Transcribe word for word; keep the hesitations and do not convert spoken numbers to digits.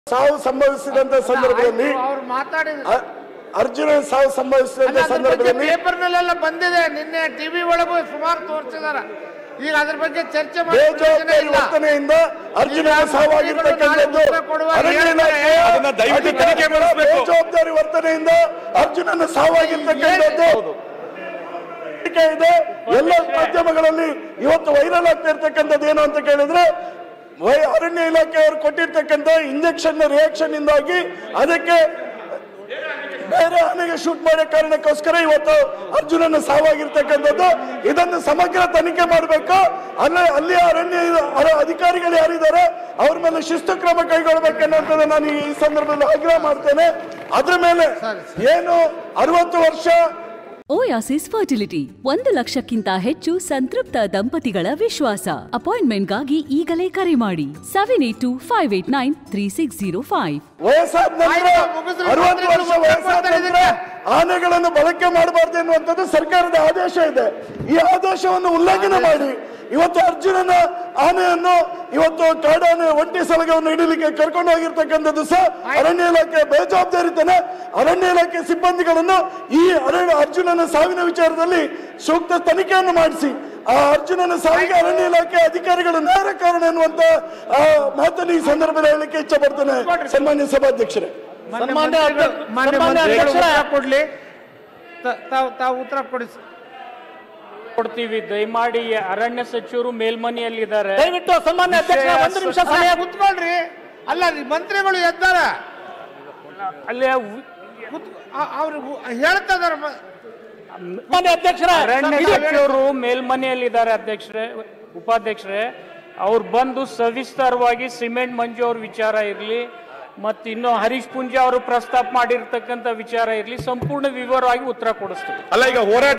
ಸಾವು ಸಂಭವಿಸಿದಂತ ಸಂದರ್ಭದಲ್ಲಿ ಅವರು ಮಾತಾಡಿದ್ರು ಅರ್ಜುನ ಸಾವು ಸಂಭವಿಸಿದಂತ ಸಂದರ್ಭದಲ್ಲಿ ಪೇಪರ್ನಲ್ಲೆಲ್ಲ ಬಂದಿದೆ. ನಿನ್ನೆ ಟಿವಿ ಒಳಗೂ ಸುಮಾರು ತೋರಿಸಿದಾರೆ. ಈಗ ಅದ್ರ ಬಗ್ಗೆ ಚರ್ಚೆ ಬೇಜವಾಬ್ದಾರಿ ವರ್ತನೆಯಿಂದ ಅರ್ಜುನ ಸಾವಾಗಿರ್ತಕ್ಕಂಥದ್ದು ಬೇಜವಾಬ್ದಾರಿ ವರ್ತನೆಯಿಂದ ಅರ್ಜುನನ ಸಾವಾಗಿರ್ತಕ್ಕಂಥದ್ದು ಇದೆ. ಎಲ್ಲ ಮಾಧ್ಯಮಗಳಲ್ಲಿ ಇವತ್ತು ವೈರಲ್ ಆಗ್ತಾ ಇರ್ತಕ್ಕಂಥದ್ದು ಏನು ಅಂತ ಕೇಳಿದ್ರೆ ಅರಣ್ಯ ಇಲಾಖೆಯವರು ಕೊಟ್ಟಿರ್ತಕ್ಕಂಥ ಇಂಜೆಕ್ಷನ್ ರಿಯಾಕ್ಷನ್ ಇಂದಾಗಿ ಅದಕ್ಕೆ ಬೇರೆ ಆನೆಗೆ ಶೂಟ್ ಮಾಡೋ ಕಾರಣಕ್ಕೋಸ್ಕರ ಇವತ್ತು ಅರ್ಜುನನ ಸಾವಾಗಿರ್ತಕ್ಕಂಥದ್ದು. ಇದನ್ನು ಸಮಗ್ರ ತನಿಖೆ ಮಾಡಬೇಕು. ಅಲ್ಲೇ ಅಲ್ಲಿ ಅರಣ್ಯ ಅಧಿಕಾರಿಗಳು ಯಾರಿದ್ದಾರೆ ಅವ್ರ ಮೇಲೆ ಶಿಸ್ತು ಕ್ರಮ ಕೈಗೊಳ್ಳಬೇಕನ್ನೋಂಥದ್ದು ನಾನು ಈ ಸಂದರ್ಭದಲ್ಲಿ ಆಗ್ರಹ ಮಾಡ್ತೇನೆ. ಅದ್ರ ಮೇಲೆ ಏನು ಅರವತ್ತು ವರ್ಷ ಓಯಾಸಿಸ್ ಫರ್ಟಿಲಿಟಿ ಒಂದು ಲಕ್ಷಕ್ಕಿಂತ ಹೆಚ್ಚು ಸಂತೃಪ್ತ ದಂಪತಿಗಳ ವಿಶ್ವಾಸ. ಅಪಾಯಿಂಟ್ಮೆಂಟ್ಗಾಗಿ ಈಗಲೇ ಕರೆ ಮಾಡಿ seven eight two five eight nine three six zero five. ವಯಸ್ಸಾದ ನಂತರ ಅರವತ್ತು ವರ್ಷ ವಯಸ್ಸಾದ ನಂತರ ಆನೆಗಳನ್ನು ಬಳಕೆ ಮಾಡಬಾರ್ದು ಎನ್ನುವಂಥದ್ದು ಸರ್ಕಾರದ ಆದೇಶ ಇದೆ. ಈ ಆದೇಶವನ್ನು ಉಲ್ಲಂಘನೆ ಮಾಡಿ ಇವತ್ತು ಅರ್ಜುನನ ಆನೆಯನ್ನು ಇವತ್ತು ಕಾಡಾನೆ ಒಂಟಿ ಸಲಗವನ್ನು ಹಿಡಿಲಿಕ್ಕೆ ಕರ್ಕೊಂಡು ಹೋಗಿರ್ತಕ್ಕಂಥದ್ದು ಸಹ ಅರಣ್ಯ ಇಲಾಖೆ ಬೇಜವಾಬ್ದಾರಿತನ. ಅರಣ್ಯ ಇಲಾಖೆ ಸಿಬ್ಬಂದಿಗಳನ್ನು ಈ ಅರಣ್ಯ ಅರ್ಜುನನ ಸಾವಿನ ವಿಚಾರದಲ್ಲಿ ಸೂಕ್ತ ತನಿಖೆಯನ್ನು ಮಾಡಿಸಿ ಆ ಅರ್ಜುನನ ಸಾವಿಗೆ ಅರಣ್ಯ ಇಲಾಖೆ ಅಧಿಕಾರಿಗಳು ನೇರ ಕಾರಣ ಎನ್ನುವಂತ ಮಾತನ್ನು ಈ ಸಂದರ್ಭದಲ್ಲಿ ಹೇಳಲಿಕ್ಕೆ ಇಚ್ಛೆ ಪಡ್ತೇನೆ. ಸನ್ಮಾನ್ಯ ಸಭಾಧ್ಯಕ್ಷರೇ, ಕೊಡ್ಲಿ ತಾವು ಉತ್ತರ ಕೊಡಿ ಕೊಡ್ತೀವಿ. ದಯಮಾಡಿ ಅರಣ್ಯ ಸಚಿವರು ಮೇಲ್ಮನೆಯಲ್ಲಿದ್ದಾರೆ. ದಯವಿಟ್ಟು ಸನ್ಮಾನ್ಯ ಅಧ್ಯಕ್ಷ ಒಂದು ನಿಮಿಷ ಸಮಯ ಕುತ್ಕೊಳ್ರಿ. ಅಲ್ಲ ಮಂತ್ರಿಗಳು ಎದ್ದಾರ ಅಲ್ಲಿ ಅವ್ರು ಹೇಳ್ತಾ ಇದಾರೆ. ಅರಣ್ಯ ಸಚಿವರು ಮೇಲ್ಮನೆಯಲ್ಲಿದ್ದಾರೆ. ಅಧ್ಯಕ್ಷರೇ, ಉಪಾಧ್ಯಕ್ಷರೇ, ಅವ್ರು ಬಂದು ಸವಿಸ್ತಾರವಾಗಿ ಸಿಮೆಂಟ್ ಮಂಜು ಅವ್ರ ವಿಚಾರ ಇರಲಿ ಮತ್ತು ಇನ್ನು ಹರೀಶ್ ಪುಂಜಾ ಅವರು ಪ್ರಸ್ತಾಪ ಮಾಡಿರ್ತಕ್ಕಂಥ ವಿಚಾರ ಇರಲಿ ಸಂಪೂರ್ಣ ವಿವರವಾಗಿ ಉತ್ತರ ಕೊಡಿಸ್ತೀವಿ. ಅಲ್ಲ ಈಗ ಹೋರಾಟ